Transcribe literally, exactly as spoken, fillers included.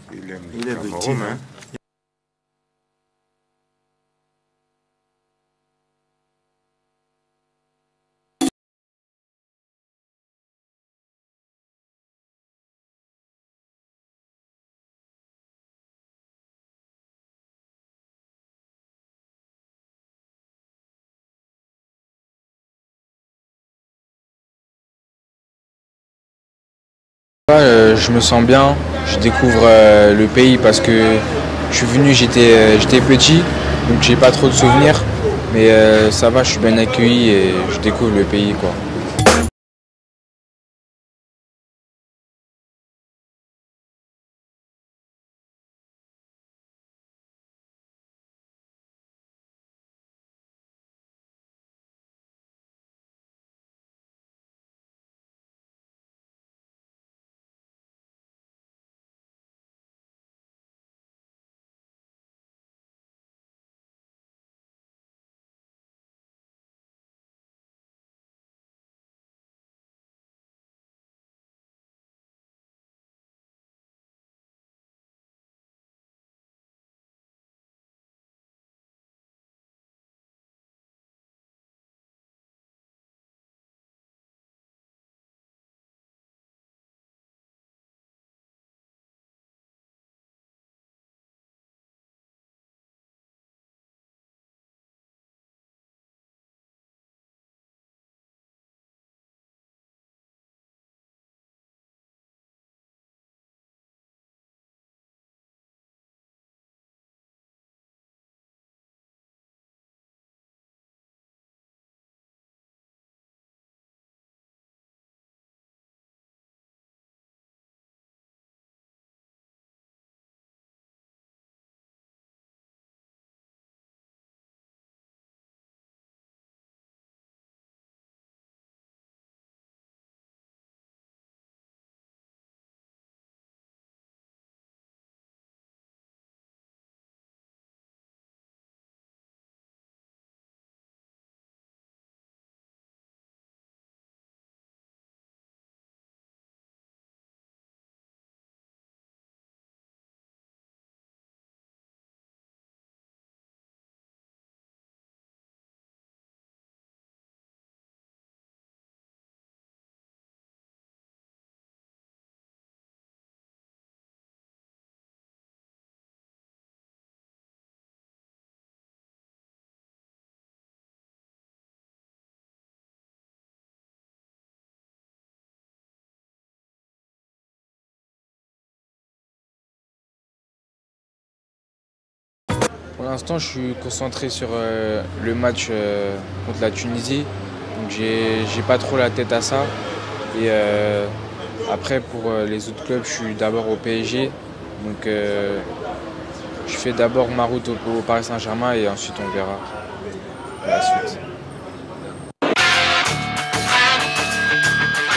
Il aime Il est le le Cameroun, tir. hein. Euh, je me sens bien, je découvre euh, le pays parce que je suis venu, j'étais euh, j'étais petit, donc j'ai pas trop de souvenirs, mais euh, ça va, je suis bien accueilli et je découvre le pays quoi. Pour l'instant, je suis concentré sur euh, le match euh, contre la Tunisie, donc j'ai j'ai pas trop la tête à ça. Et euh, après, pour euh, les autres clubs, je suis d'abord au P S G, donc euh, je fais d'abord ma route au, au Paris Saint-Germain et ensuite on verra la suite.